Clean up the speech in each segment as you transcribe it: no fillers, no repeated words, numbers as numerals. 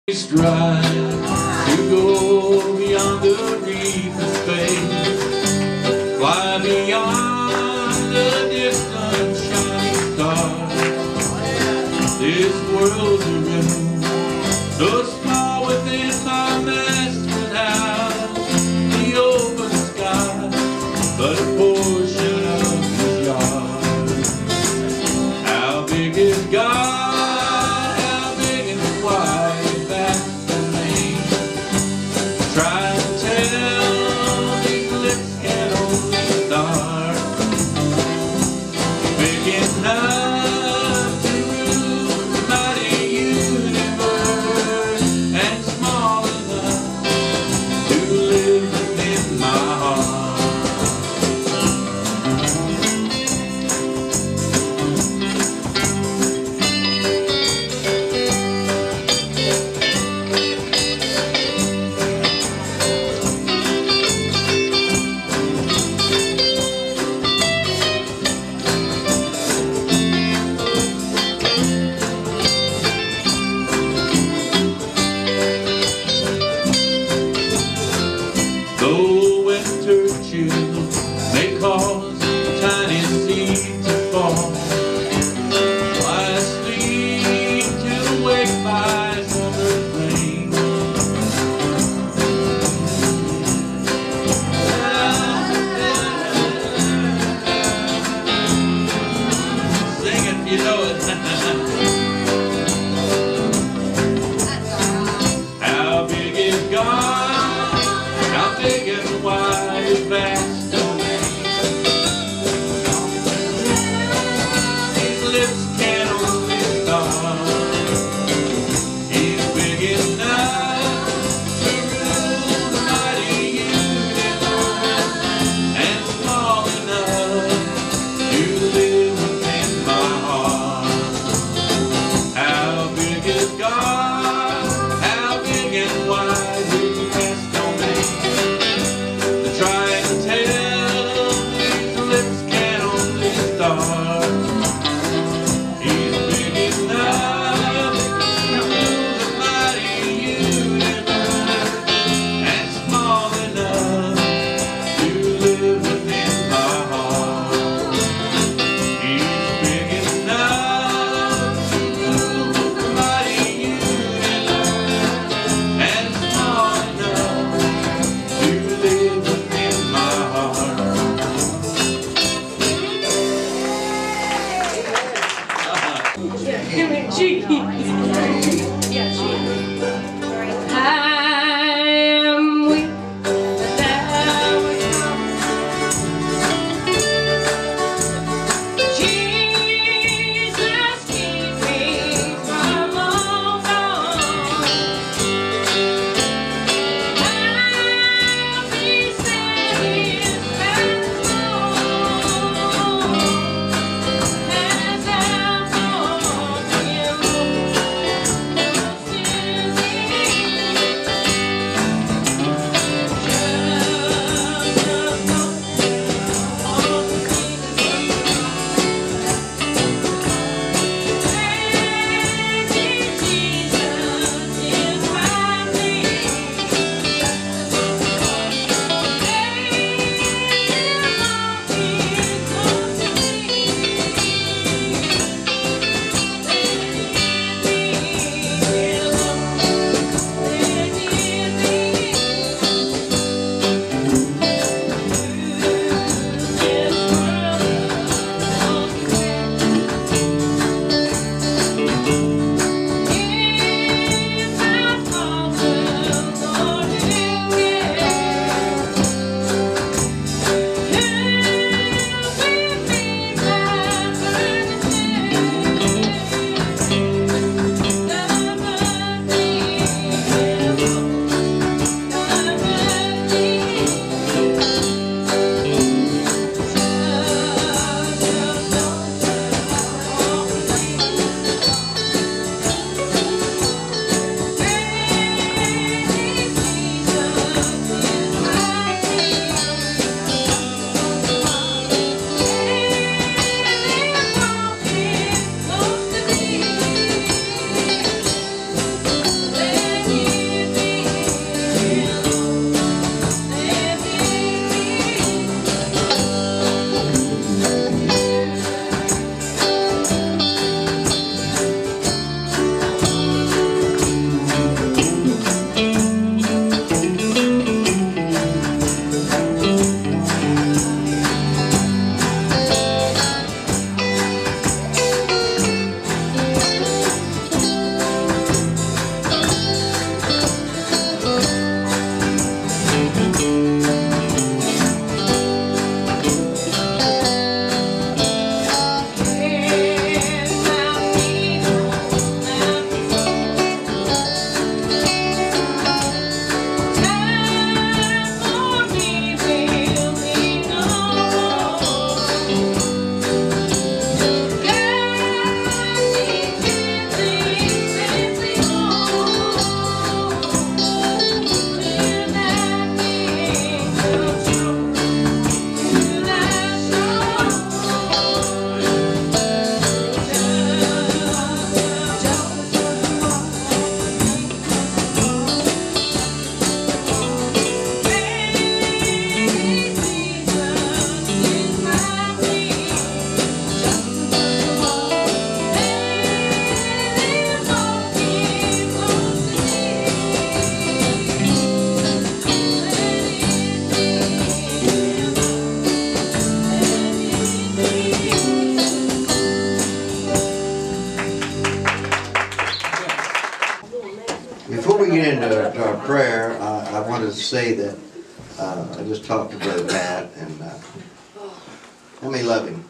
Strive to go beyond the reef of space, fly beyond the distant shining stars. This world's a river, so small within my master's house, the open sky, but a portion of his yard. How big is God? Try to tell, these lips can only start. Big enough to rule the mighty universe, and small enough Before we get into our prayer, I wanted to say that I just talked to Brother Pat, and how many love him?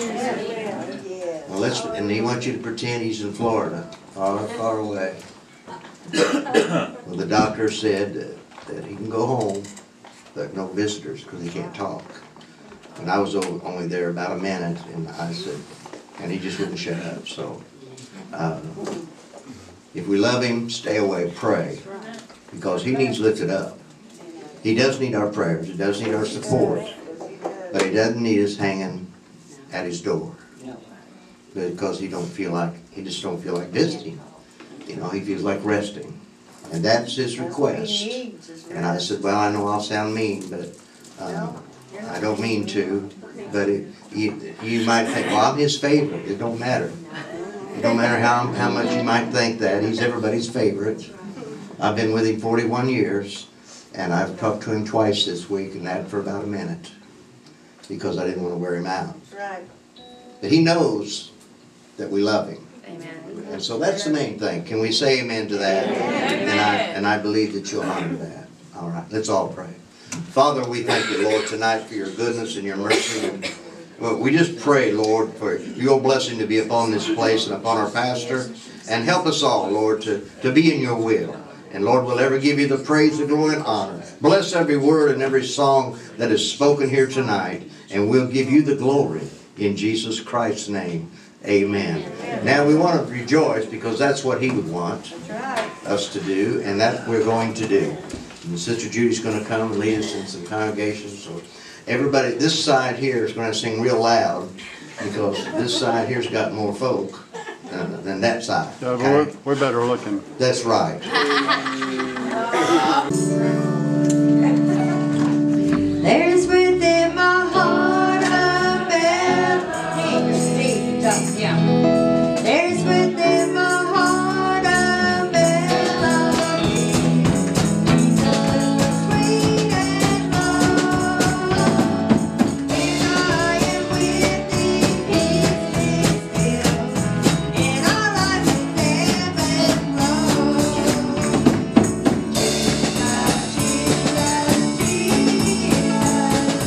Well, and he wants you to pretend he's in Florida, far, far away. Well, the doctor said that he can go home, but no visitors because he can't talk. And I was only there about a minute, and I said, and he just wouldn't shut up. So, if we love him, stay away, pray, because he needs lifted up. He does need our prayers. He does need our support, but he doesn't need us hanging at his door because he just don't feel like visiting. You know, he feels like resting, and that's his request. And I said, well, I know I'll sound mean, but I don't mean to. But you might think, well, I'm his favorite. It don't matter. It don't matter how much you might think that. He's everybody's favorite. I've been with him 41 years, and I've talked to him twice this week, and that for about a minute, because I didn't want to wear him out. Right. But he knows that we love him. Amen. And so that's the main thing. Can we say amen to that? And I believe that you'll honor that. All right, let's all pray. Father, we thank you, Lord, tonight for your goodness and your mercy. And well, we just pray, Lord, for your blessing to be upon this place and upon our pastor. And help us all, Lord, to be in your will. And Lord, we'll ever give you the praise, the glory, and honor. Bless every word and every song that is spoken here tonight. And we'll give you the glory in Jesus Christ's name. Amen. Now we want to rejoice because that's what he would want us to do. And that we're going to do. And Sister Judy's going to come and lead us in some congregations. So everybody, this side here is going to sing real loud because this side here's got more folk than that side. Yeah, but we're better looking. That's right. There's within my heart a melody. Yeah. There's within my heart a melody. So sweet and low. When I am with thee, peace is still. And our life is ebb and flow. Jesus, Jesus, Jesus.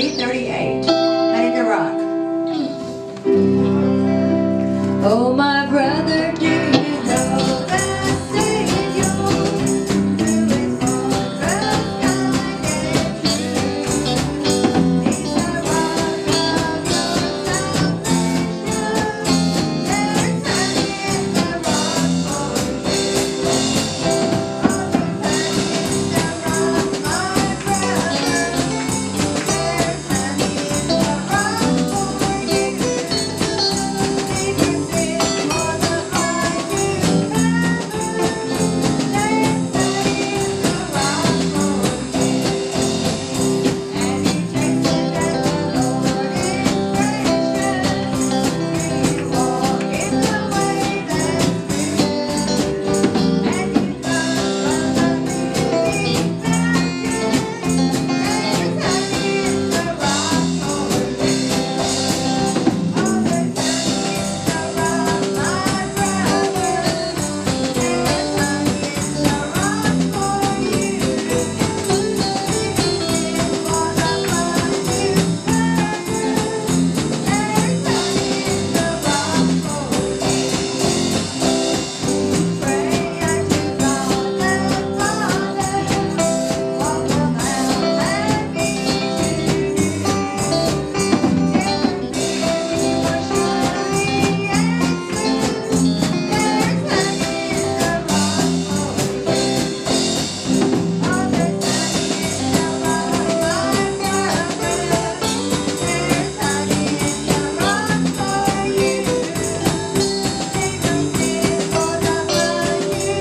338. Ready to rock. Oh, my brother, do you know that Savior, who is born from God and true? He's the rock of your salvation. There's honey in the rock for you. Oh, there's honey in the rock, my brother. There's honey in the rock for you. Secret is more than life you There's honey in the rock for you. And he tasted that the Lord is gracious. You walk in the way that's true. And you come from the leading mountain. There's honey in the rock for you. Oh, there's honey in the rock, my brother. There's honey in the rock for you. Secret is more than life you There's honey in the rock for you. Pray unto God the Father, walk around and be true. In fear He will surely answer. There's honey in the rock for you. Oh, there's honey in the rock, my brother. There's honey in the rock for you. Secret is more than life you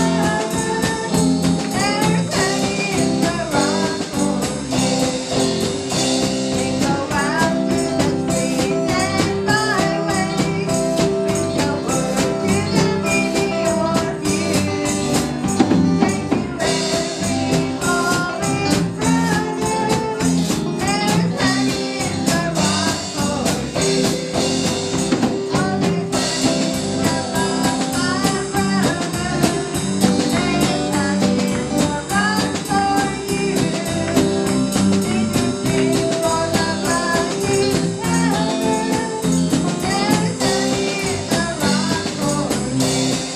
There's honey in the rock for you. They go out to the streets and byways, preach your word to the needy or few. Take to every home and brother. There's honey in the rock for you. Oh, there's honey in the rock, my brother. There's honey in the rock for you. Secret is more than life you There's honey in the rock for you.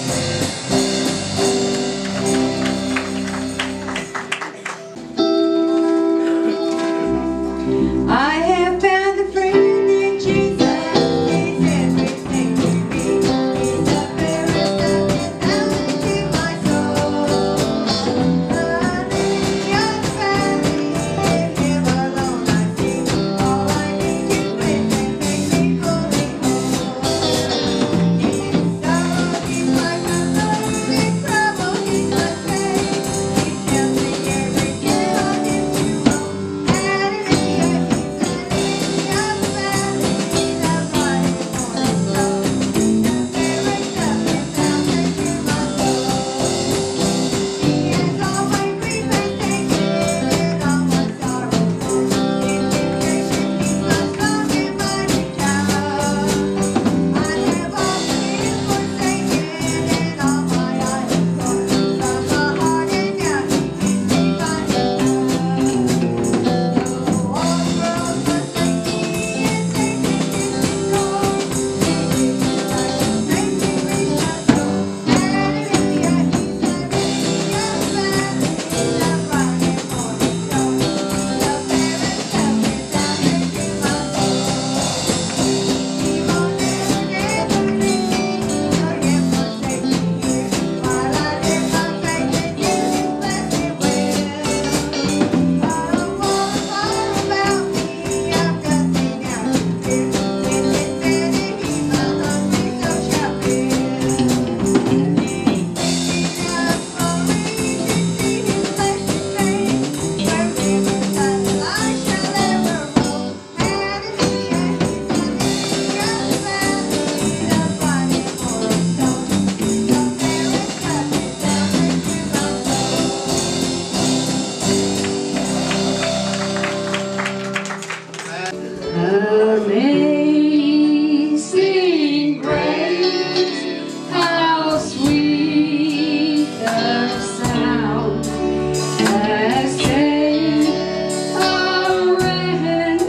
I have found a friend in Jesus. He's everything to me. He's the fairest of thousands to my soul. The lily of the valley, in Him alone I see. All I need to live and make me fully whole. In sorrow He's my comfort, in trouble He's my strength. He tells me every day on Him to roam. Hallelujah, He's the lily of the valley, the bright and morning star, the fairest of 10,000 to my soul. He has all my grief and taken it, all my sorrow gone. In temptation He's my strong and mighty tower. I have often been forsaken, and all my eye has gone from my heart, and now He gives me finding Though all the world forsake me and Satan gives me scorn, He gives me life and strength to reach my soul. Hallelujah, He's the lily of the valley, the bright and morning star, the fairest of 10,000 to my soul. He won't never leave me, nor yet forsake me here, while I live by faith in His blessed will. I don't want all about me, I've nothing now to fear. In His belly He's my hungry soul shall fill. He gives me enough glory to see His blessed face, where rivers of life shall ever roll. Hallelujah, He's the lily of the valley, the bright and morning star, the fairest of 10,000 to my Amazing grace, how sweet the sound that saved a wretch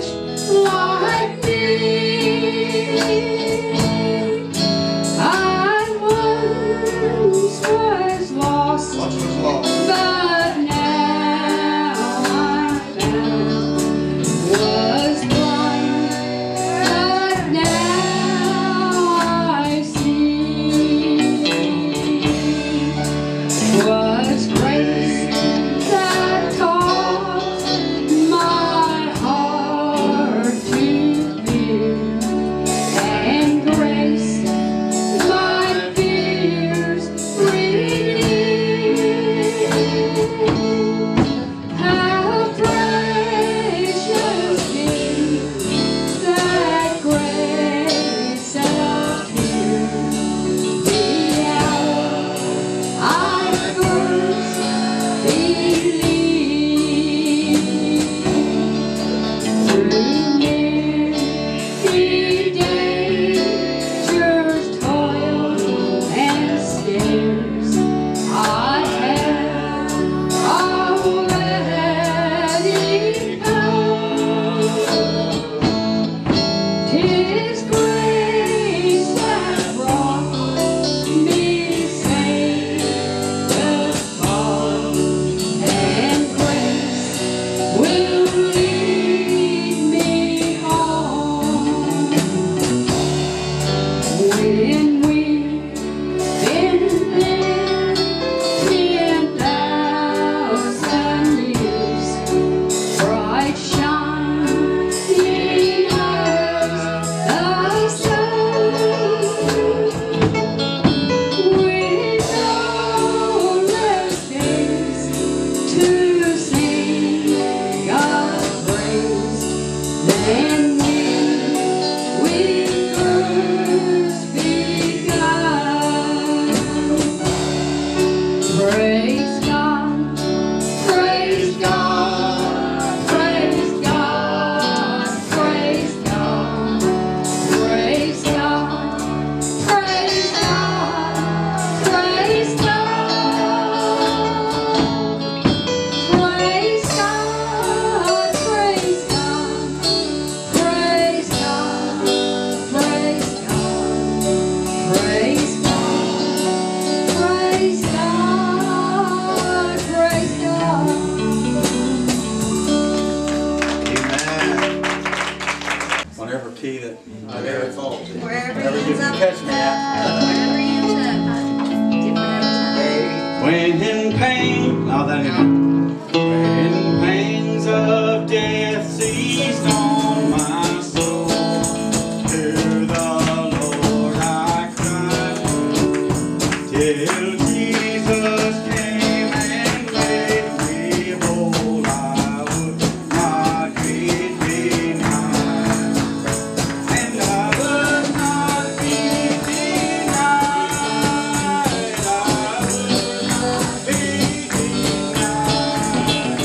And we first begun. Praise God, praise God, praise God, praise God, praise God, praise God, praise God. Praise God, praise God, praise God, praise God, praise God, praise God, praise God. Amen. Whatever key that I've ever falls in. Wherever Whatever he you ends can up, catch me at. wherever he ends up, different every time. When in pain, now that ain't when pains of death seized on my soul, to the Lord I cried, till Jesus came and made me whole. I would not be denied, and I would not be denied. I would not be denied.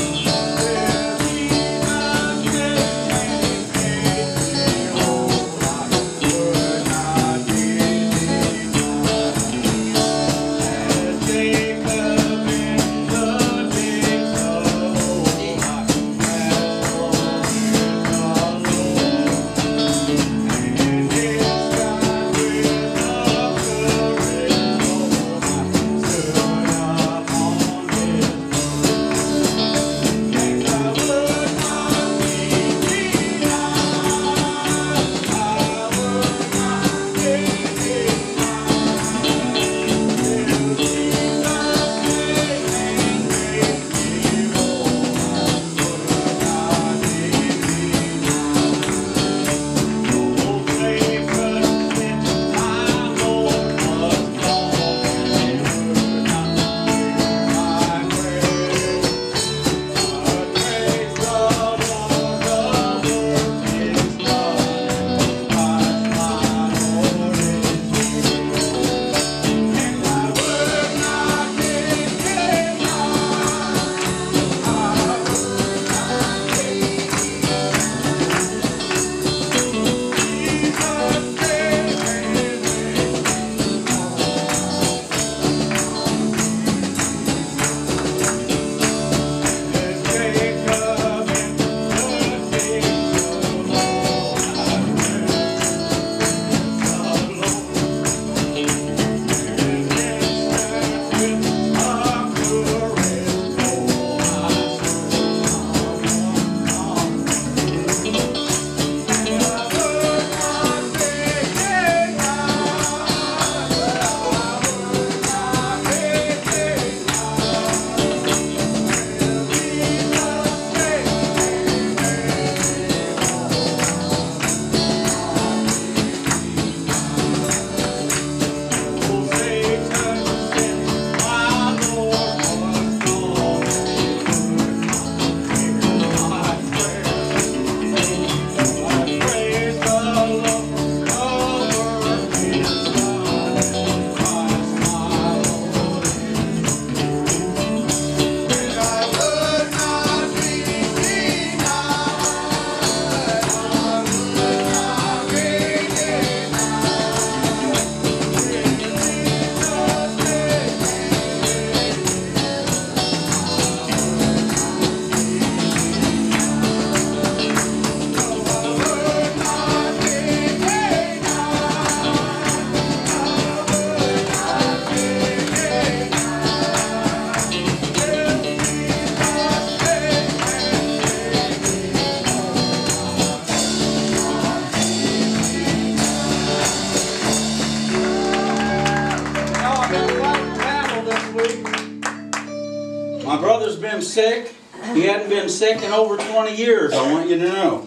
My brother's been sick. He hadn't been sick in over 20 years, I want you to know.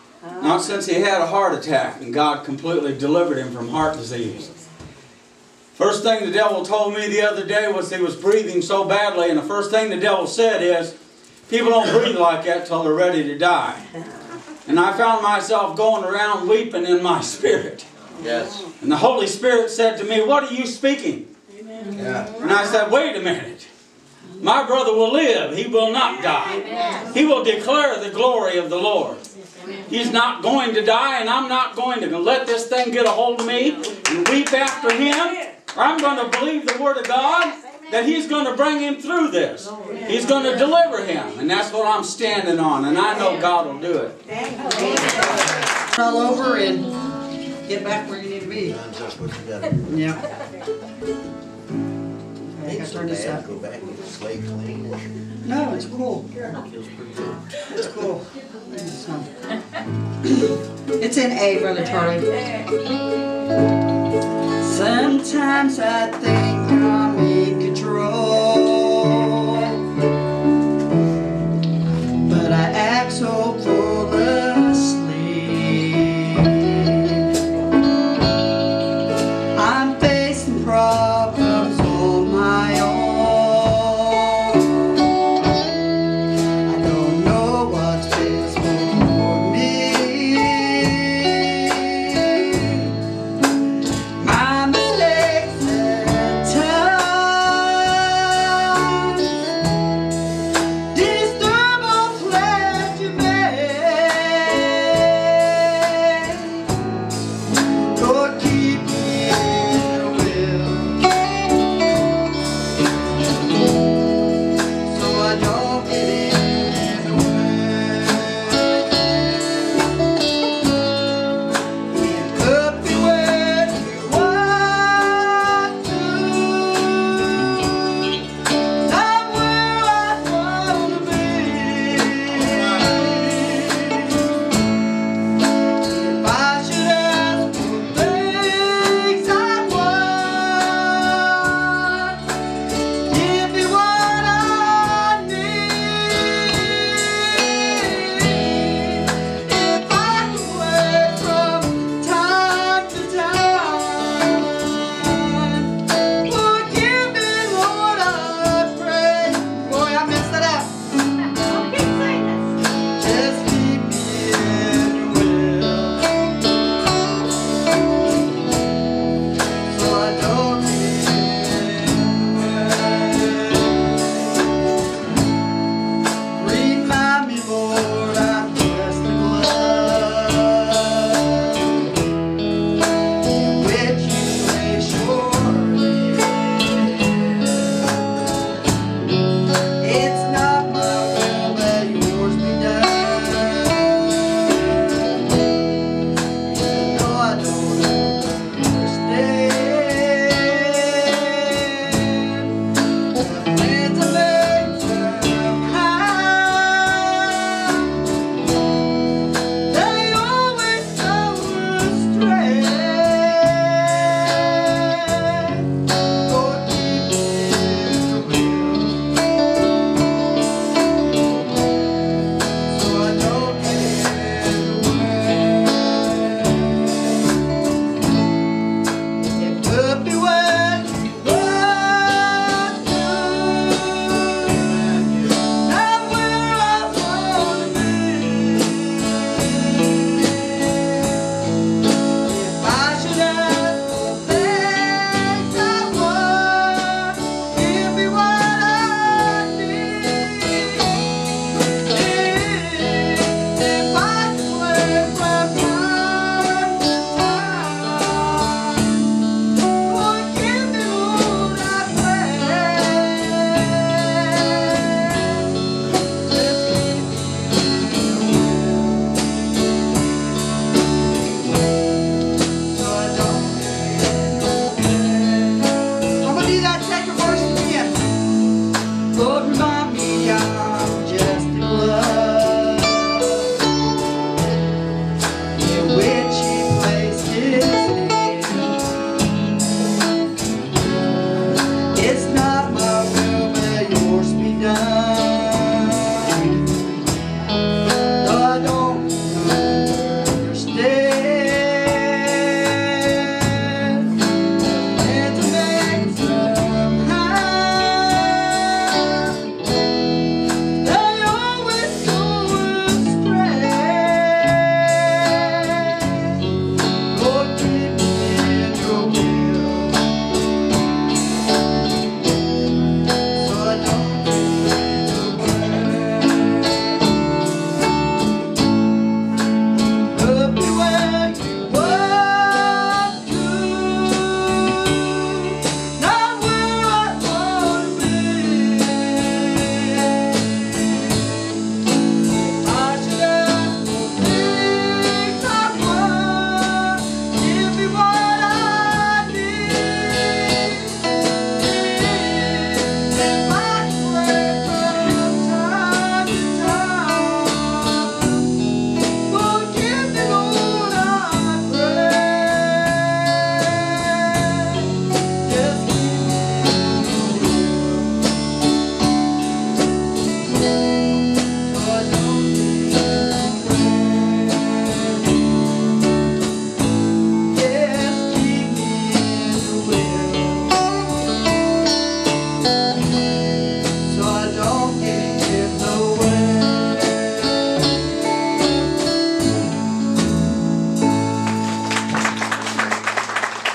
Not since he had a heart attack, and God completely delivered him from heart disease. First thing the devil told me the other day was he was breathing so badly, and the first thing the devil said is, people don't breathe like that till they're ready to die. And I found myself going around weeping in my spirit. Yes. And the Holy Spirit said to me, "What are you speaking?" Yeah. And I said, "Wait a minute. My brother will live. He will not die. He will declare the glory of the Lord. He's not going to die, and I'm not going to let this thing get a hold of me and weep after him. I'm going to believe the Word of God that He's going to bring him through this. He's going to deliver him. And that's what I'm standing on. And I know God will do it." All over and get back where you need to be. Lines up what you gotta do. Yeah. I Ain't gotta so turn this bad. up. Go back and get the slate clean. No, it's cool. Feels pretty good. It's cool. It's in A, Brother Charlie. Sometimes I think I'm in control, but I act so full of sleep. I'm facing problems on my own. I don't know what's best for me. My mistakes at times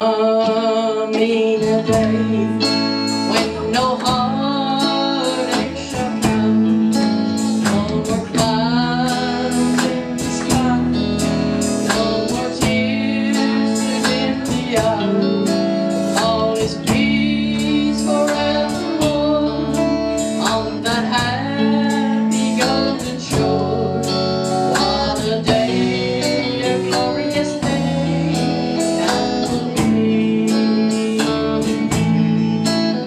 Coming a day when no heartache shall come, no more clouds in the sky, no more tears to dim the eye. All is peace forevermore on that happy golden shore. What a day, a glorious day that will be.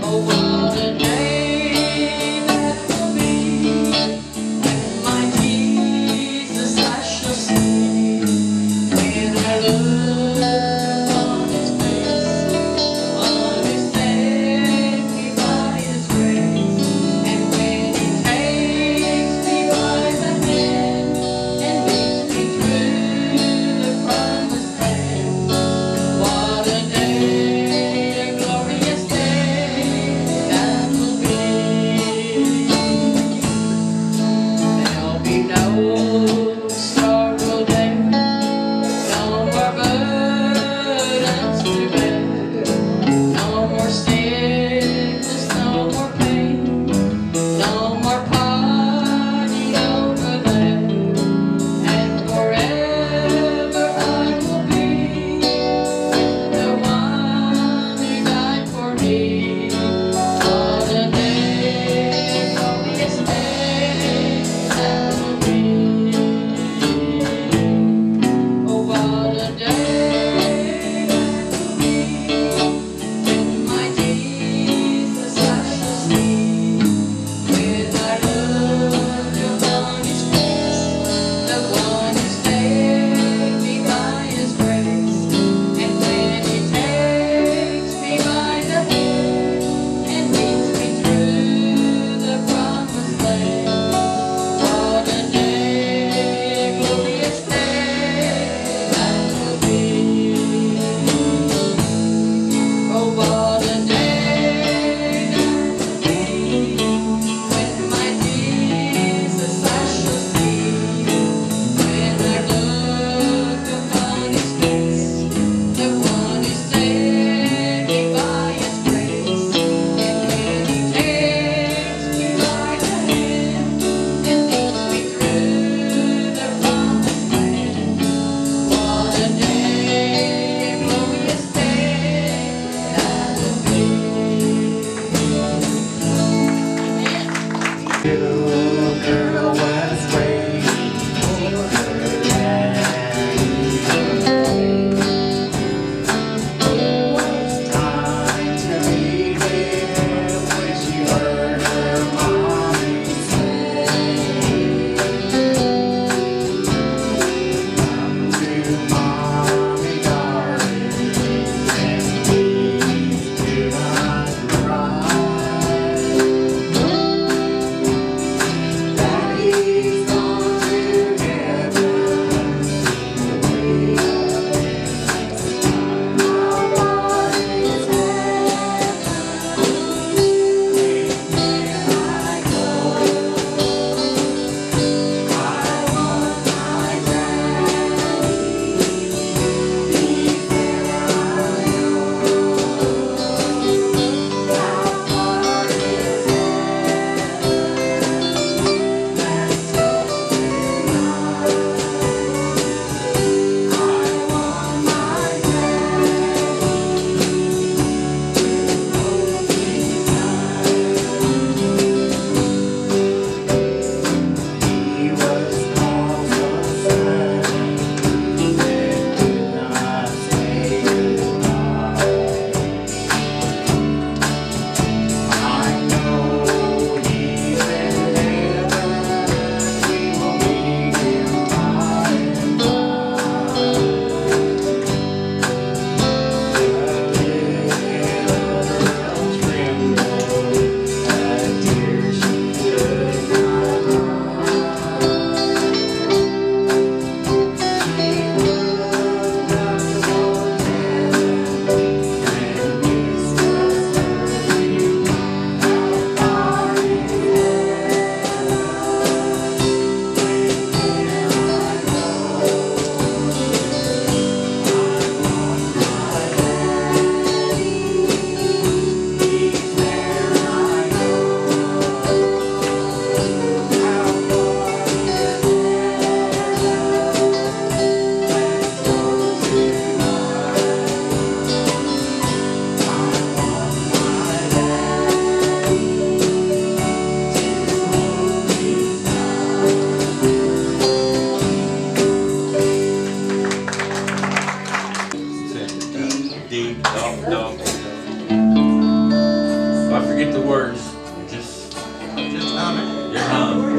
words. Just hum it. your hum.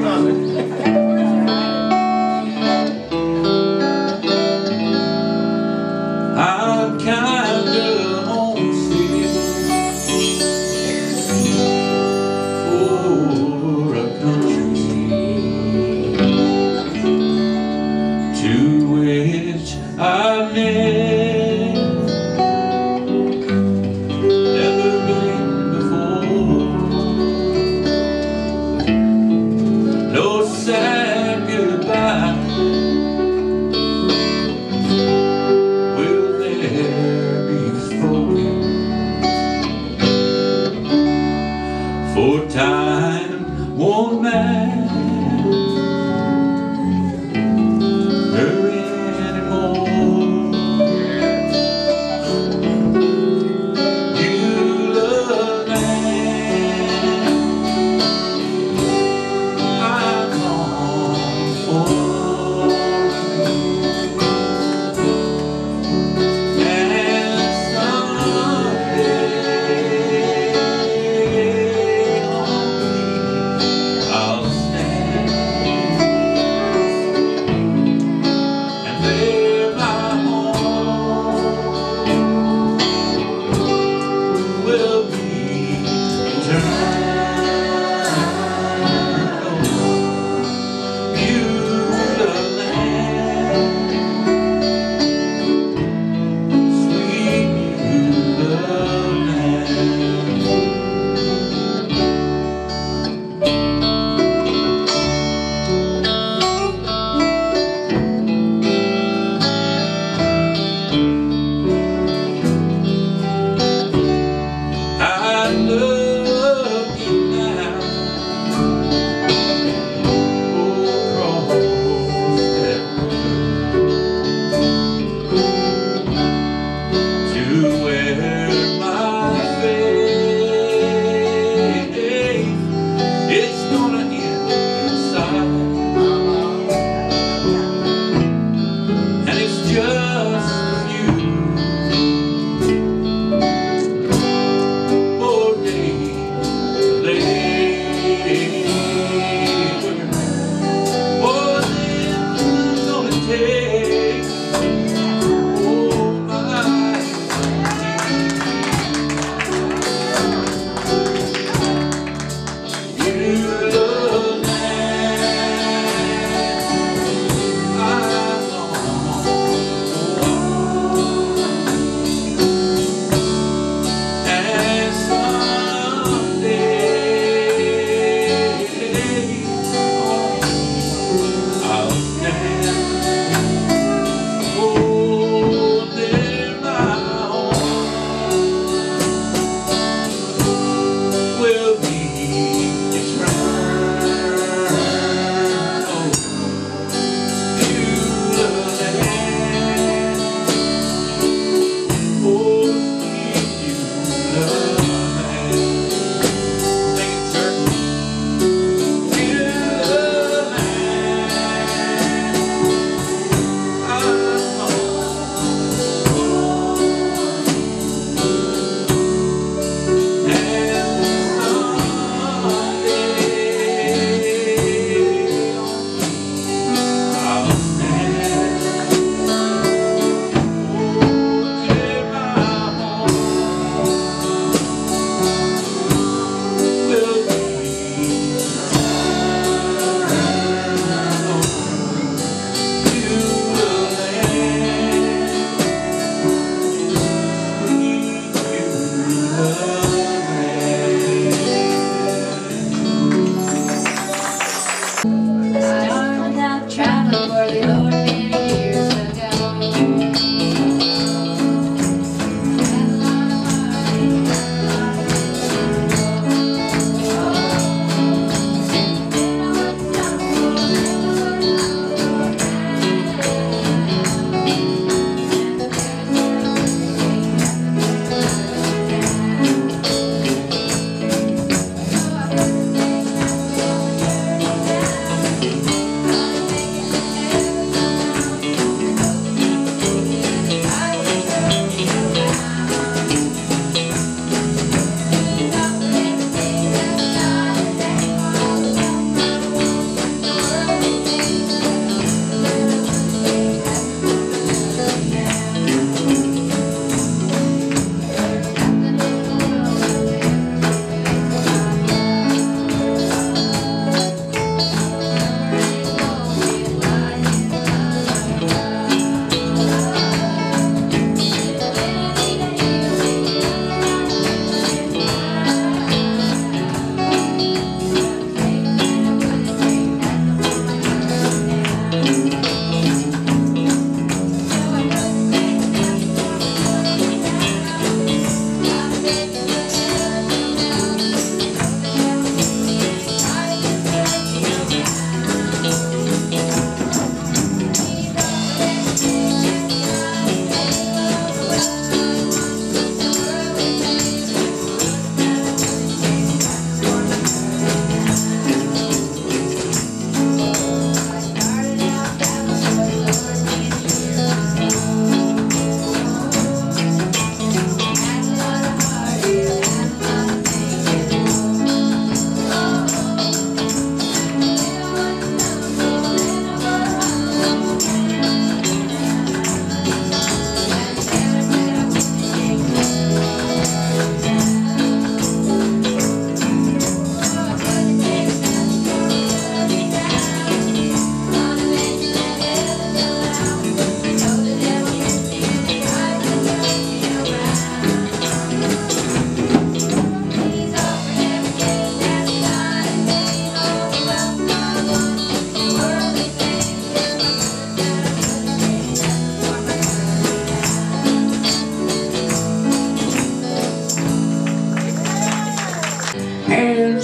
I'm kinda homesick for a country to which I've never been before. No sad goodbye will there be spoken, for time won't matter anymore.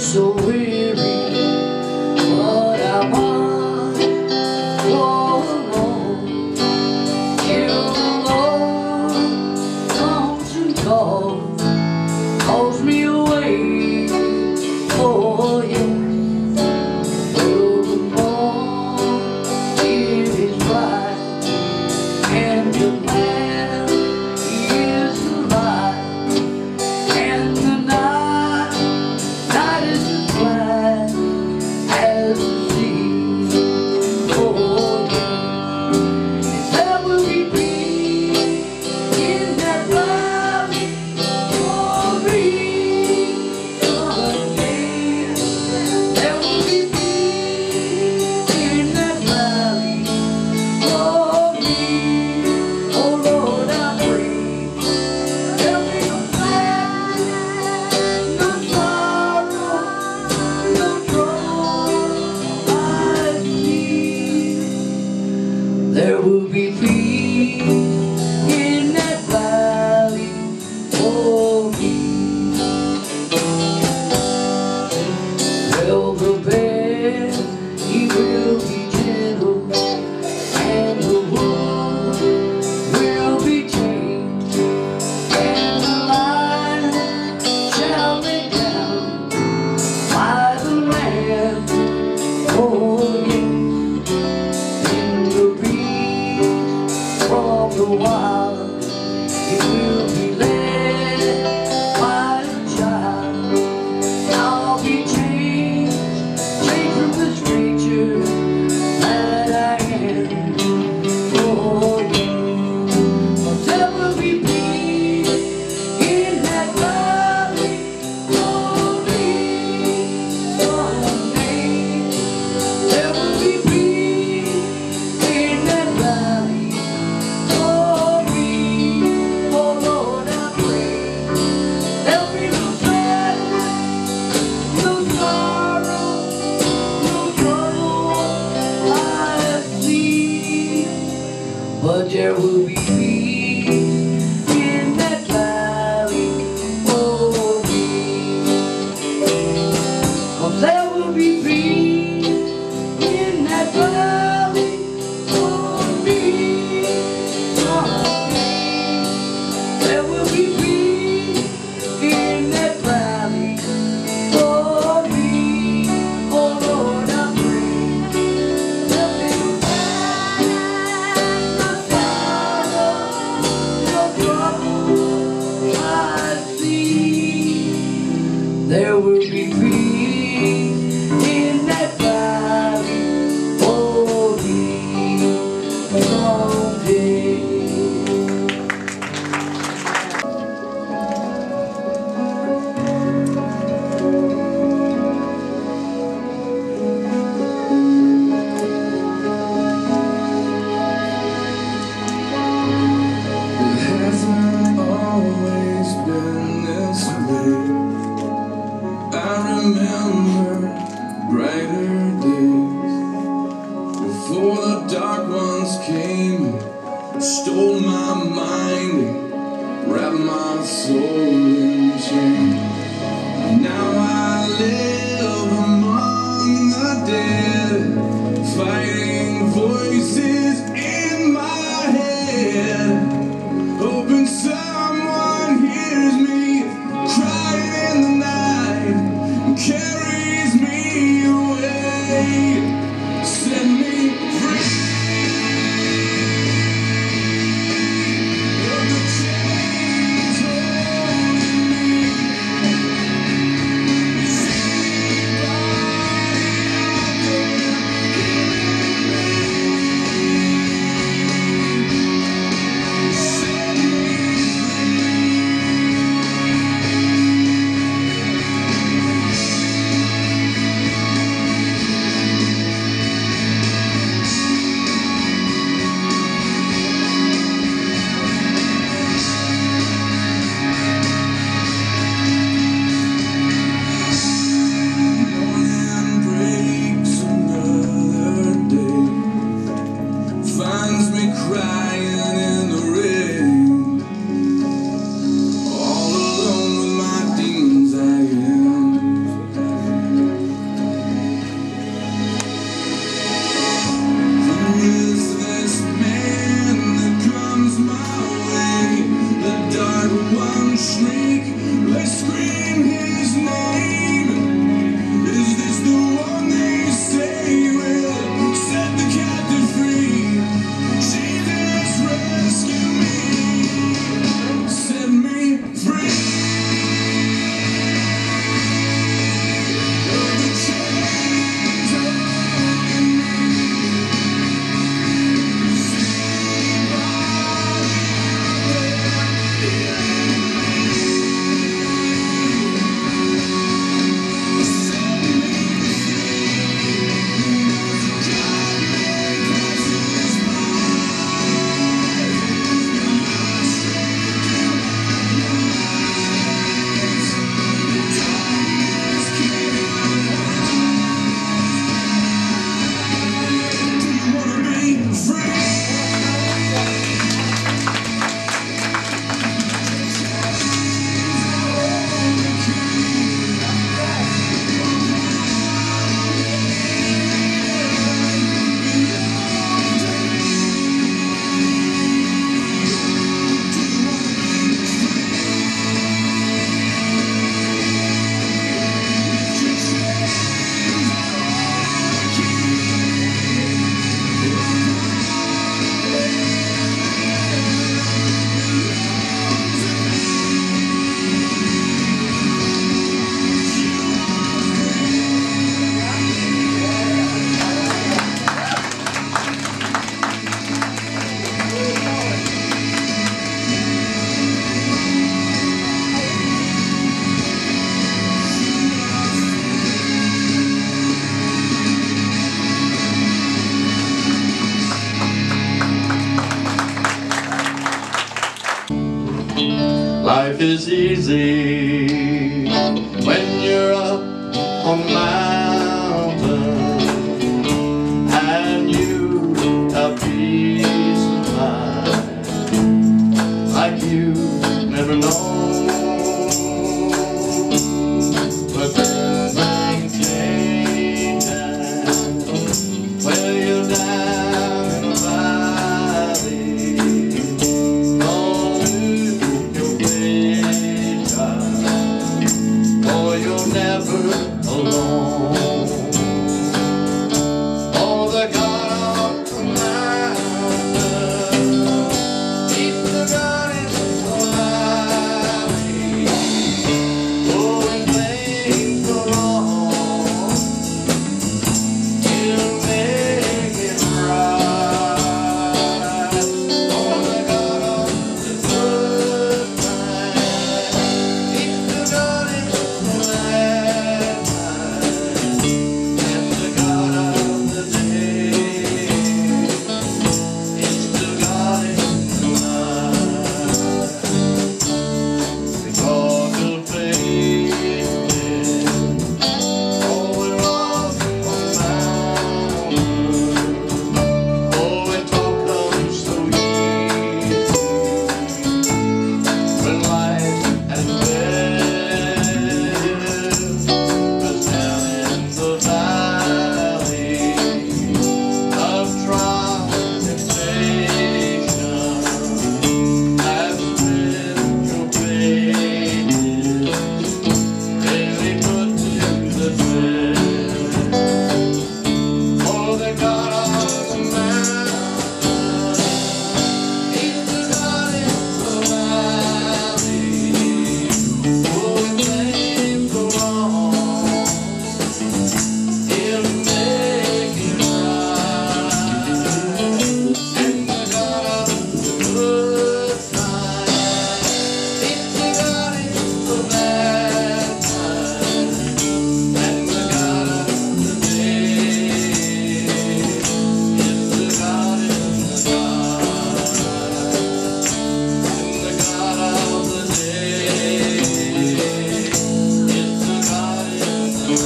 so weary, but I want all alone. Till the Lord comes and calls me away. Oh yeah. Till the morning is bright and the Lamb is alive, and the night is as black as the sea. Oh yeah. There will be peace in that valley for me someday. There will be peace in that valley for me. Oh Lord, I pray. There'll be no sadness, no sorrow, no trouble I see. There will be peace in that valley for me. Well prepared, he will be gentle, and the wound will be changed, and the lion shall lay down by the Lamb. Oh yeah. In the breeze from the wild, it will be led by a child. I'll be changed from this creature that I am. Oh yeah. There will be peace in that valley for me someday. There will be peace in that valley for me. Oh Lord, I pray. There'll be no sadness, no sorrow, no trouble I see. But there will be peace in that valley for me. 'Cause there will be peace in that valley for me someday. There will be peace in that valley for me. Oh Lord, I pray. There'll be no sadness, no sorrow, no trouble I see. There will be peace in that valley for me someday. It hasn't always been this way. I remember brighter days before the dark ones came and stole my mind and wrapped my soul in chains. Now I live among the dead, fighting voices in my head, hoping someone hears me crying in the night and carries me away, set me free of the chains holding me. Somebody out there hearing me. Life is easy when you're up on the mountain and you have peace of mind like you never known. But then things change when you're down in the valley. Don't lose your faith, child, for you're never alone. Oh, the God of the mountain, He's the God in the valley. Oh, when things go wrong, He'll make it right. Oh, the God of the good times, He's the God in the bad times, and the God of the day is the God in the night. Because of faith, oh, we're lost on the mountain. Oh, it all comes so easy when life has been. But down in the valley of trial and temptation, I've been your faith really put to the test. Oh, the God of the mountain, He's the God in the valley. Oh, when things go wrong, He'll make it right. And the God of the good times, He's the God in the bad times, and the God of the day is the God in the night. And the God of the day is the God in the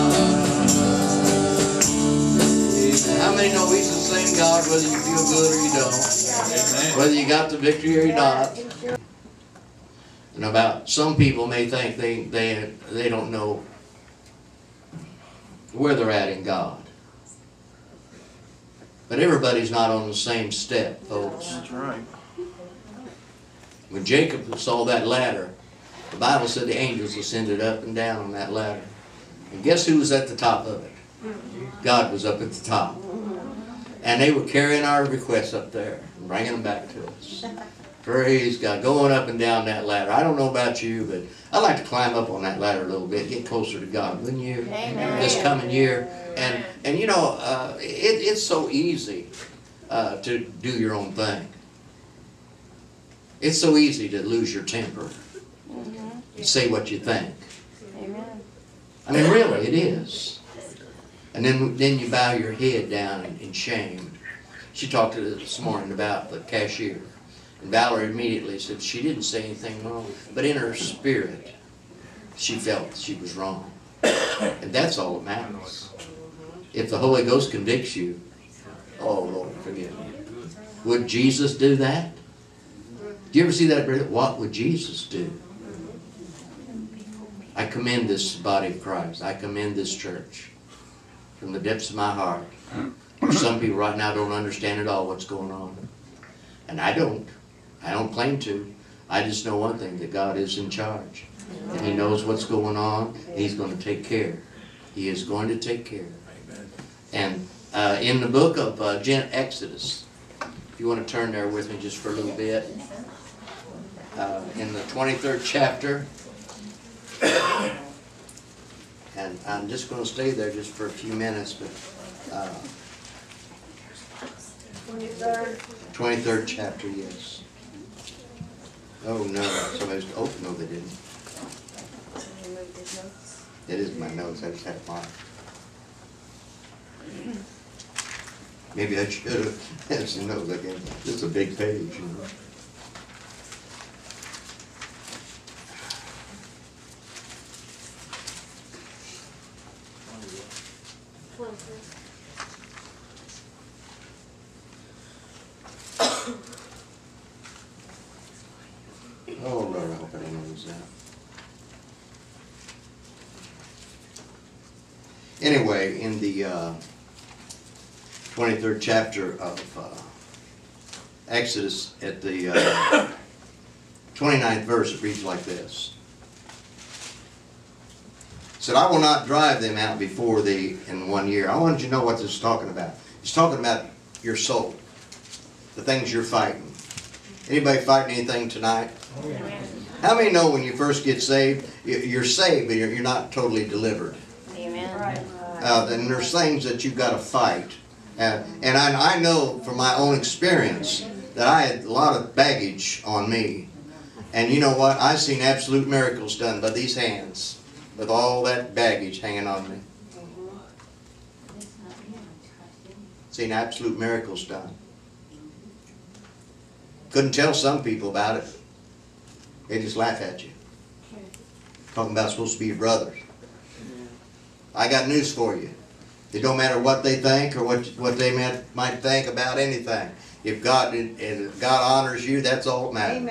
night. How many know He's the same God whether you feel good or you don't? Whether you got the victory or you not. And about some people may think they don't know where they're at in God. But everybody's not on the same step, folks. That's right. When Jacob saw that ladder, the Bible said the angels ascended up and down on that ladder. And guess who was at the top of it? God was up at the top. And they were carrying our requests up there and bringing them back to us. Praise God. Going up and down that ladder. I don't know about you, but I'd like to climb up on that ladder a little bit, get closer to God, wouldn't you? Amen. This coming year. And you know, it's so easy to do your own thing. It's so easy to lose your temper. And say what you think. Amen. I mean, really, it is. And then you bow your head down in shame. She talked to us this morning about the cashier. And Valerie immediately said she didn't say anything wrong. But in her spirit, she felt she was wrong. And that's all that matters. If the Holy Ghost convicts you, oh, Lord, forgive me. Would Jesus do that? Do you ever see that? What would Jesus do? I commend this body of Christ. I commend this church from the depths of my heart. Some people right now don't understand at all what's going on. And I don't. I don't claim to. I just know one thing, that God is in charge. And He knows what's going on. He's going to take care. He is going to take care. And in the book of Exodus, if you want to turn there with me just for a little bit, in the 23rd chapter, and I'm just going to stay there just for a few minutes, but 23rd chapter, yes. Oh no, somebody's, oh no they didn't. It is my notes, I just had mine. Maybe I should have had some notes again. This is a big page, you know. Oh, Lord, I hope I didn't lose that. Anyway, in the 23rd chapter of Exodus, at the 29th verse, it reads like this. It said, I will not drive them out before thee in 1 year. I want you to know what this is talking about. It's talking about your soul, the things you're fighting. Anybody fighting anything tonight? How many know when you first get saved, you're saved, but you're not totally delivered? Amen. Then there's things that you've got to fight. And I know from my own experience that I had a lot of baggage on me. And you know what? I've seen absolute miracles done by these hands with all that baggage hanging on me. Seen absolute miracles done. Couldn't tell some people about it. They just laugh at you. Talking about supposed to be your brothers. I got news for you. It don't matter what they think or what they might think about anything. If God honors you, that's all that matters.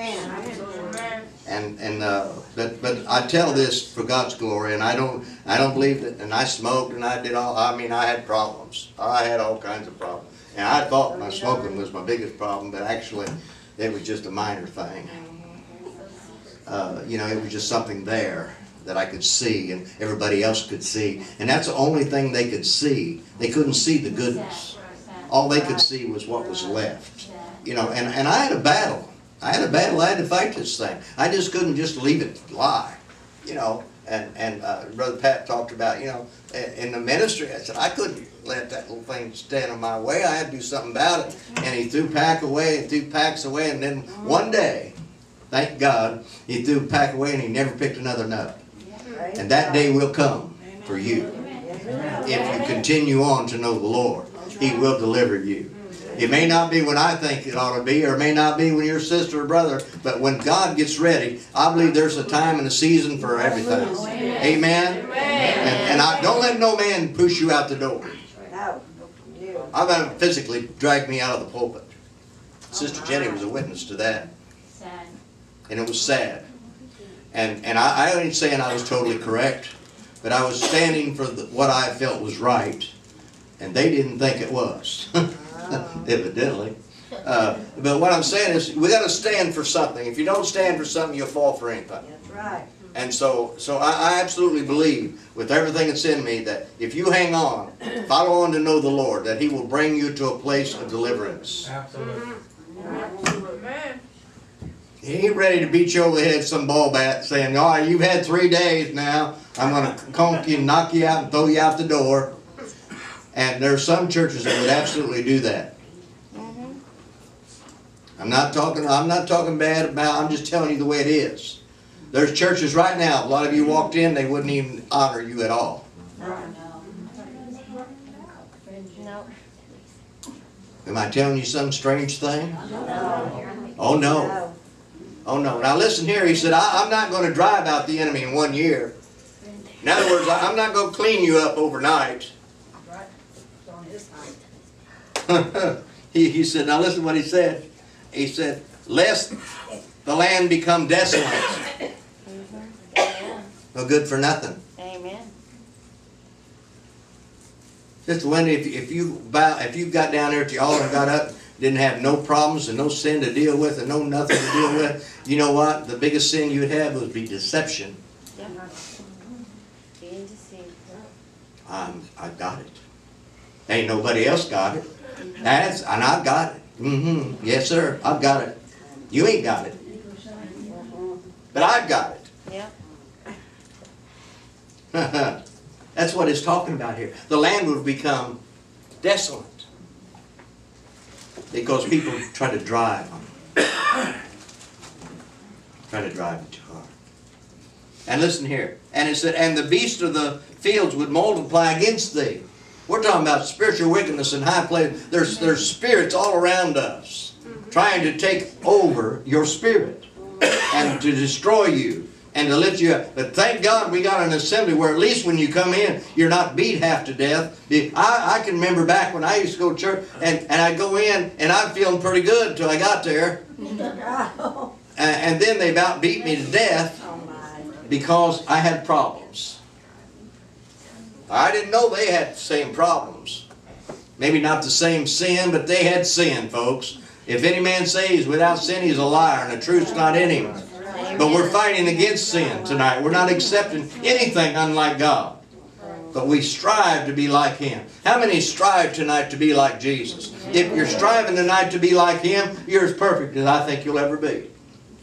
Amen. But I tell this for God's glory, and I don't believe that. And I smoked, and I did all. I mean, I had problems. I had all kinds of problems, and I thought my smoking was my biggest problem, but actually, it was just a minor thing. You know, it was just something there that I could see, and everybody else could see, and that's the only thing they could see. They couldn't see the goodness. All they could see was what was left. You know, and I had a battle. I had to fight this thing. I just couldn't just leave it lie. You know, and Brother Pat talked about, you know, in the ministry, I said, I couldn't let that little thing stand in my way. I had to do something about it. And he threw packs away, and then one day, thank God, he threw a pack away and he never picked another nut. And that day will come for you. If you continue on to know the Lord, He will deliver you. It may not be when I think it ought to be, or it may not be when your sister or brother, but when God gets ready, I believe there's a time and a season for everything. Amen? And don't let no man push you out the door. I'm going to physically drag me out of the pulpit. Sister Jenny was a witness to that. And it was sad. And I ain't saying I was totally correct, but I was standing for what I felt was right, and they didn't think it was, evidently. But what I'm saying is, we got to stand for something. If you don't stand for something, you'll fall for anything. That's right. And so I absolutely believe with everything that's in me that if you hang on, follow on to know the Lord, that He will bring you to a place of deliverance. Absolutely. He ain't ready to beat you over the head with some ball bat saying, all right, you've had 3 days now. I'm going to conk you and knock you out and throw you out the door. And there are some churches that would absolutely do that. I'm not talking bad about, I'm just telling you the way it is. There's churches right now, a lot of you walked in, they wouldn't even honor you at all. No. Am I telling you some strange thing? Oh no. Oh no. Now listen here, he said, I'm not going to drive out the enemy in 1 year. In other words, I'm not going to clean you up overnight. He said, now listen what he said. He said, lest the land become desolate. No good for nothing. Amen. Sister Wendy, if you got down there at the altar and got up, didn't have no problems and no sin to deal with and no nothing to deal with, you know what? The biggest sin you'd have would be deception. Yeah. Being deceived. I got it. Ain't nobody else got it. And I got it. Yes, sir. I've got it. You ain't got it. But I've got it. Yeah. That's what it's talking about here. The land would become desolate because people try to drive on it. Try to drive it too hard. And listen here. And it said, and the beasts of the fields would multiply against thee. We're talking about spiritual wickedness in high places. There's spirits all around us trying to take over your spirit and to destroy you and to lift you up. But thank God we got an assembly where at least when you come in, you're not beat half to death. I can remember back when I used to go to church and I'd go in and I'm feeling pretty good until I got there. And And then they about beat me to death because I had problems. I didn't know they had the same problems. Maybe not the same sin, but they had sin, folks. If any man say he's without sin, he's a liar, and the truth's not in him. But we're fighting against sin tonight. We're not accepting anything unlike God. But we strive to be like Him. How many strive tonight to be like Jesus? If you're striving tonight to be like Him, you're as perfect as I think you'll ever be.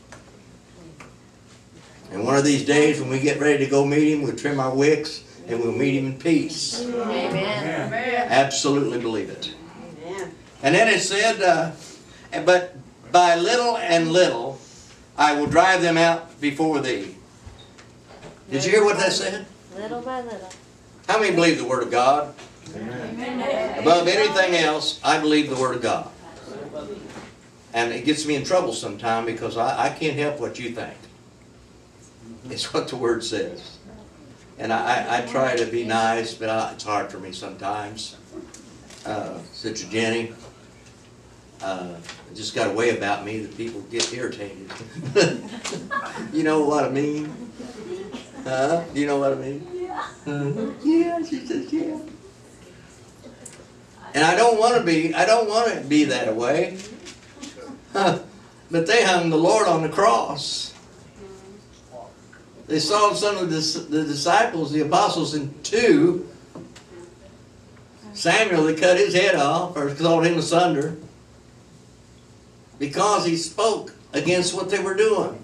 And one of these days when we get ready to go meet Him, we'll trim our wicks and we'll meet Him in peace. Amen. Absolutely believe it. And then it said, but by little and little I will drive them out before thee. Did you hear what that said? Little by little. How many believe the Word of God? Amen. Above anything else, I believe the Word of God. And it gets me in trouble sometimes because I can't help what you think. It's what the Word says. And I try to be nice, but it's hard for me sometimes. Sister Jenny, I just got a way about me that people get irritated. You know what I mean? Do you know what I mean? Yeah, she says, yeah. And I don't want to be that way. But they hung the Lord on the cross. They saw some of the disciples, the apostles, in 2. Samuel, they cut his head off, or clawed him asunder, because he spoke against what they were doing.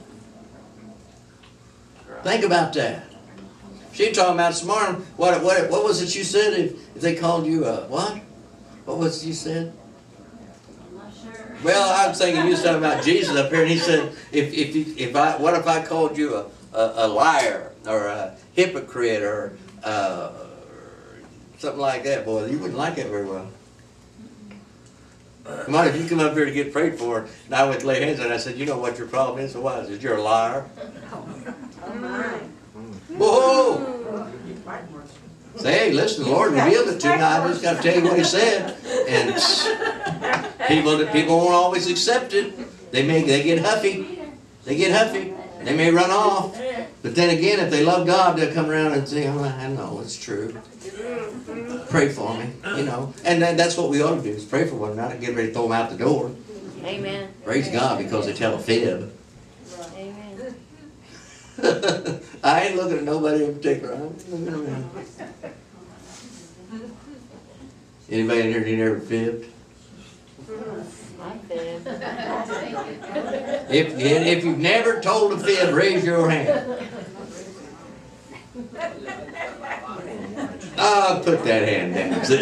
Think about that. She talking about this morning, what was it you said if they called you a what? What was it you said? I'm not sure. Well, I was thinking you was talking about Jesus up here, and he said, what if I called you a liar or a hypocrite or something like that? Boy, you wouldn't like that very well. Come on, if you come up here to get prayed for, and I went to lay hands on it, I said, you know what your problem is? So why? I said, you're a liar. Whoa! Say, hey, listen, the Lord revealed it to me. I just got to tell you what He said. And people won't always accept it. They get huffy. They get huffy. They may run off. But then again, if they love God, they'll come around and say, oh, I know, it's true. Pray for me, you know. And that's what we ought to do, is pray for one another and get ready to throw them out the door. Amen. Praise God, because they tell a fib. Amen. I ain't looking at nobody in particular. I'm looking around. Anybody in here never fibbed? I fib. If you've never told a fib, raise your hand. I'll put that hand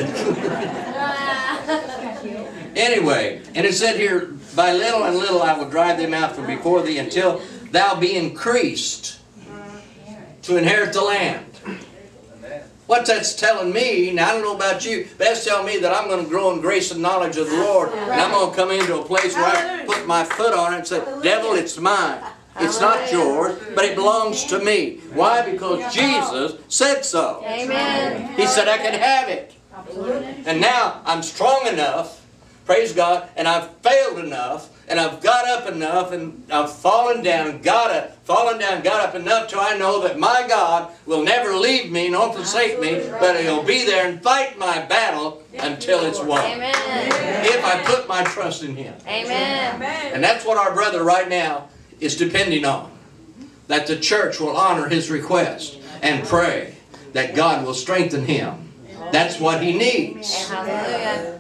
down. Anyway, and it said here, by little and little I will drive them out from before thee until thou be increased to inherit the land. What that's telling me, now I don't know about you, but that's telling me that I'm going to grow in grace and knowledge of the Lord. And I'm going to come into a place where I put my foot on it and say, devil, it's mine. It's not yours, but it belongs to me. Why? Because Jesus said so. Amen. He said I could have it. And now I'm strong enough, praise God, and I've failed enough, and I've got up enough, and I've fallen down, got up enough till I know that my God will never leave me nor forsake me, but He'll be there and fight my battle until it's won. Amen. If I put my trust in Him. Amen. And that's what our brother right now is depending on. That the church will honor his request and pray that God will strengthen him. That's what he needs. Hallelujah.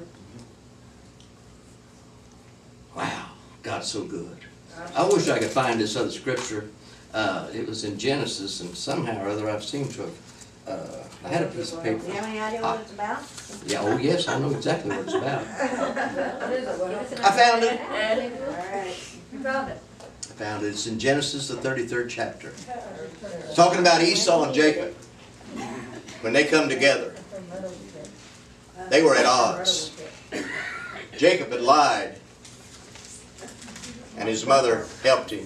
Wow, God's so good. I wish I could find this other scripture. It was in Genesis, and somehow or other I've seemed to have. I had a piece of paper. Do you have any idea what it's about? Yeah, oh yes, I know exactly what it's about. I found it. Alright. You found it. I found it. It's in Genesis, the 33rd chapter. It's talking about Esau and Jacob. When they come together, they were at odds. Jacob had lied, and his mother helped him.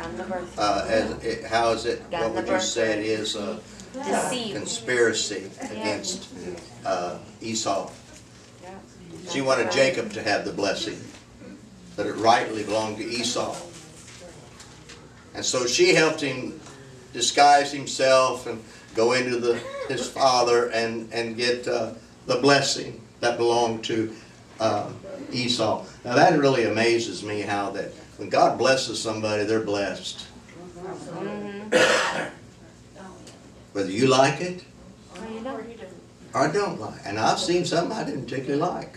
How is it? What would you say it is? Deceit. Conspiracy against Esau. She wanted Jacob to have the blessing, but it rightly belonged to Esau. And so she helped him disguise himself and go into his father and get the blessing that belonged to Esau. Now that really amazes me, how that when God blesses somebody, they're blessed. Whether you like it or don't like. And I've seen something I didn't particularly like.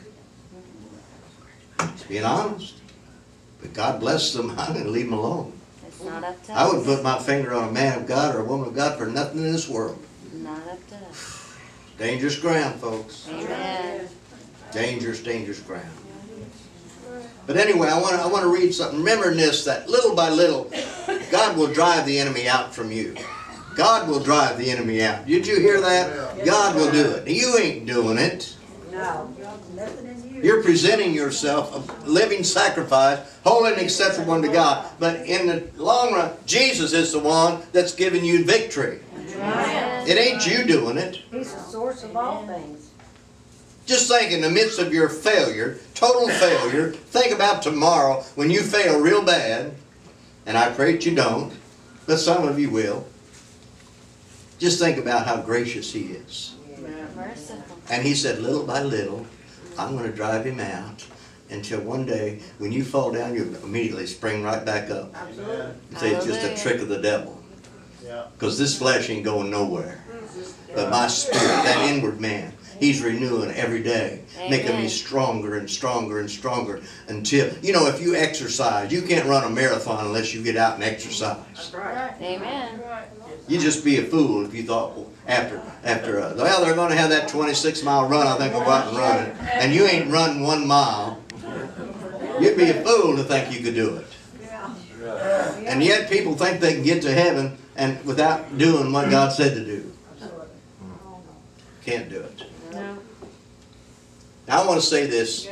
Being honest. But God blesses them, I'm going to leave them alone. It's not up to us. I wouldn't put my finger on a man of God or a woman of God for nothing in this world. Not up to us. Dangerous ground, folks. Amen. Dangerous, dangerous ground. But anyway, I want to read something. Remember this, that little by little, God will drive the enemy out from you. God will drive the enemy out. Did you hear that? God will do it. You ain't doing it. No, nothing in you. You're presenting yourself a living sacrifice, holy and acceptable unto God. But in the long run, Jesus is the one that's giving you victory. Right. It ain't you doing it. He's the source of all things. Just think, in the midst of your failure, total failure, think about tomorrow when you fail real bad, and I pray that you don't, but some of you will. Just think about how gracious He is. Merciful. And He said, little by little, I'm going to drive him out until one day, when you fall down, you immediately spring right back up. Absolutely. You say it's just a trick of the devil. Because this flesh ain't going nowhere. But my spirit, that inward man, He's renewing every day, making me stronger and stronger and stronger until, you know, if you exercise, you can't run a marathon unless you get out and exercise. Right. Amen. You'd just be a fool if you thought, well, after well, they're going to have that 26-mile run, I think I'll go out and run it. And you ain't run 1 mile. You'd be a fool to think you could do it. And yet people think they can get to heaven and without doing what God said to do. Can't do it. No. Now I want to say this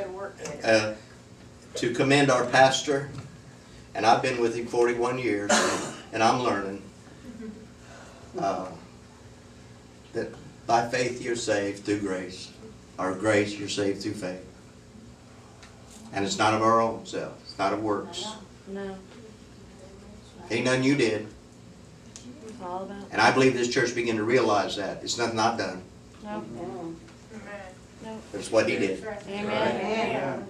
to commend our pastor, and I've been with him 41 years, and I'm learning that by faith you're saved through grace, or grace you're saved through faith. And it's not of our own self, it's not of works. No. Ain't nothing you did. It's all about. And I believe this church began to realize that. It's nothing I've done, No. No. but it's what He did. Amen.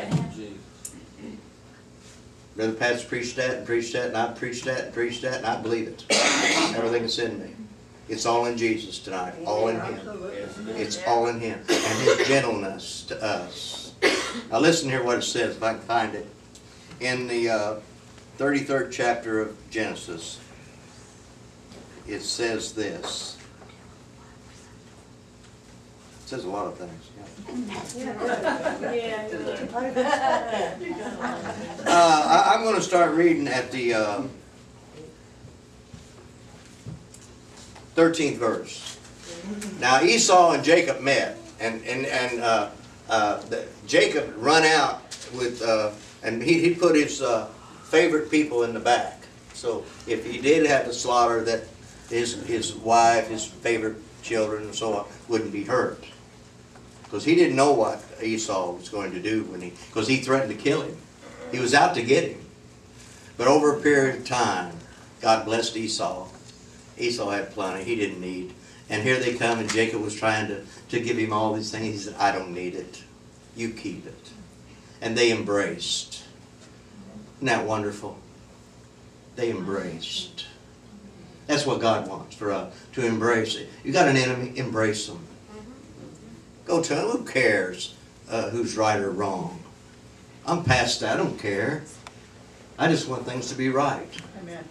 Brother Pat's preached that and preached that, and I've preached that and preached that, and I believe it. Everything that's in me. It's all in Jesus tonight. All in Him. It's all in Him. And His gentleness to us. Now listen here what it says, if I can find it. In the 33rd chapter of Genesis, it says this. It says a lot of things. I'm going to start reading at the 13th verse. Now Esau and Jacob met, and Jacob run out with, and he put his favorite people in the back. So if he did have to slaughter, that his wife, his favorite children, and so on wouldn't be hurt. Because he didn't know what Esau was going to do because he threatened to kill him. He was out to get him. But over a period of time, God blessed Esau. Esau had plenty. He didn't need. And here they come, and Jacob was trying to give him all these things. He said, I don't need it. You keep it. And they embraced. Isn't that wonderful? They embraced. That's what God wants for us, to embrace it. You got an enemy, embrace them. Go tell him, who cares who's right or wrong? I'm past that, I don't care. I just want things to be right. Amen.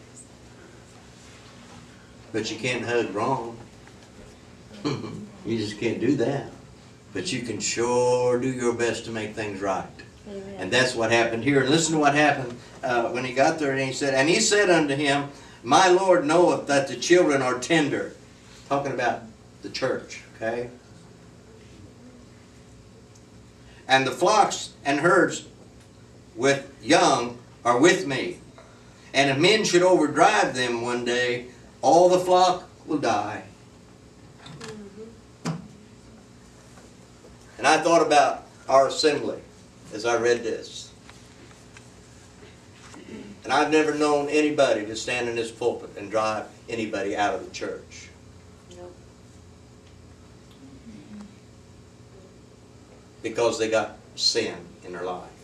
But you can't hug wrong. You just can't do that. But you can sure do your best to make things right. Amen. And that's what happened here. And listen to what happened when he got there. And he said unto him, my Lord knoweth that the children are tender. Talking about the church, okay? And the flocks and herds with young are with me. And if men should overdrive them one day, all the flock will die. And I thought about our assembly as I read this. And I've never known anybody to stand in this pulpit and drive anybody out of the church. Because they got sin in their life.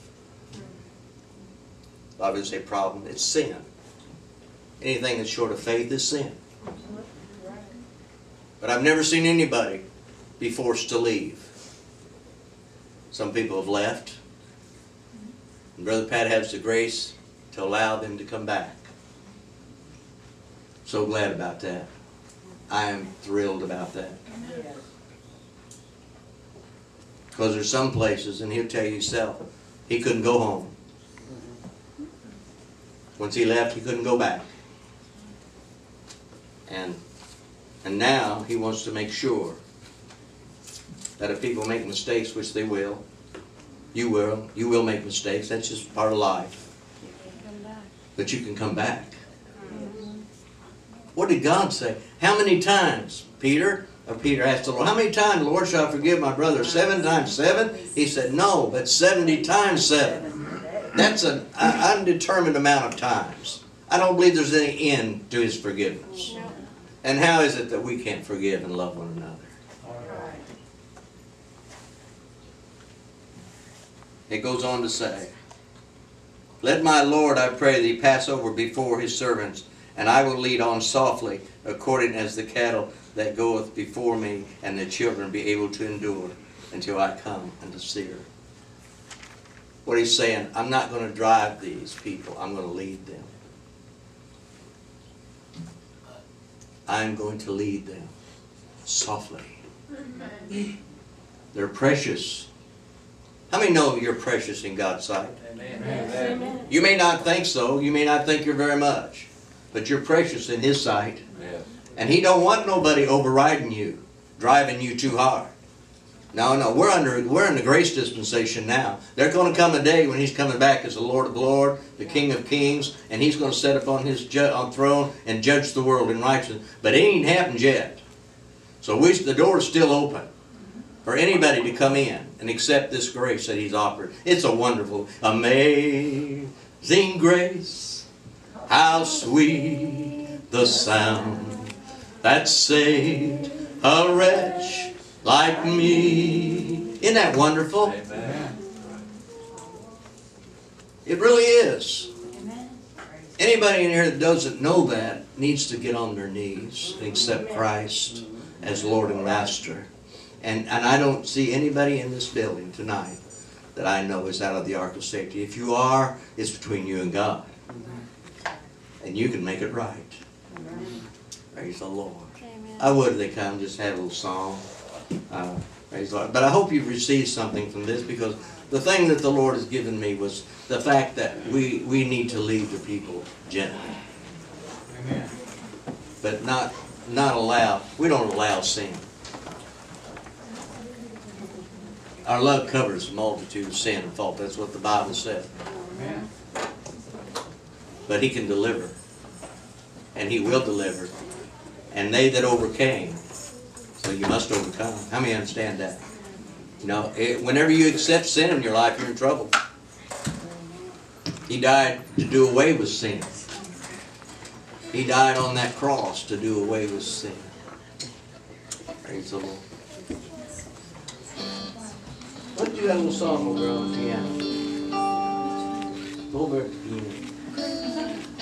A lot of people say problem, it's sin. Anything that's short of faith is sin. But I've never seen anybody be forced to leave. Some people have left. And Brother Pat has the grace to allow them to come back. So glad about that. I am thrilled about that. Because there's some places, and he'll tell you himself, he couldn't go home. Once he left, he couldn't go back. And now he wants to make sure that if people make mistakes, which they will, you will make mistakes. That's just part of life. But you can come back. What did God say? How many times, Peter asked the Lord, how many times, Lord, shall I forgive my brother? 7 times 7? He said, no, but 70 times 7. That's an undetermined amount of times. I don't believe there's any end to his forgiveness. And how is it that we can't forgive and love one another? It goes on to say, let my Lord, I pray thee, pass over before his servants, and I will lead on softly, according as the cattle that goeth before me, and the children be able to endure until I come unto seer. What he's saying, I'm not going to drive these people, I'm going to lead them. I'm going to lead them softly. They're precious. How many know you're precious in God's sight? Amen. You may not think so. You may not think you're very much. But you're precious in his sight. And he don't want nobody overriding you, driving you too hard. No, we're in the grace dispensation now. There's going to come a day when he's coming back as the Lord of Lords, the King of Kings, and he's going to sit upon his throne and judge the world in righteousness. But it ain't happened yet. So the door is still open for anybody to come in and accept this grace that he's offered. It's a wonderful, amazing grace. How sweet the sound that saved a wretch like me. Isn't that wonderful? Amen. It really is. Anybody in here that doesn't know that needs to get on their knees and accept Christ as Lord and Master. And I don't see anybody in this building tonight that I know is out of the ark of safety. If you are, it's between you and God. And you can make it right. Praise the Lord. I would if they come just have a little song. Praise the Lord. But I hope you've received something from this, because the thing that the Lord has given me was the fact that we need to lead the people gently. Amen. But not allow, we don't allow sin. Our love covers a multitude of sin and fault. That's what the Bible says. Amen. But he can deliver. And he will deliver. And they that overcame. So you must overcome. How many understand that? You know, whenever you accept sin in your life, you're in trouble. He died to do away with sin. He died on that cross to do away with sin. Praise the Lord. What did you have a little song over on the piano? Over at the piano.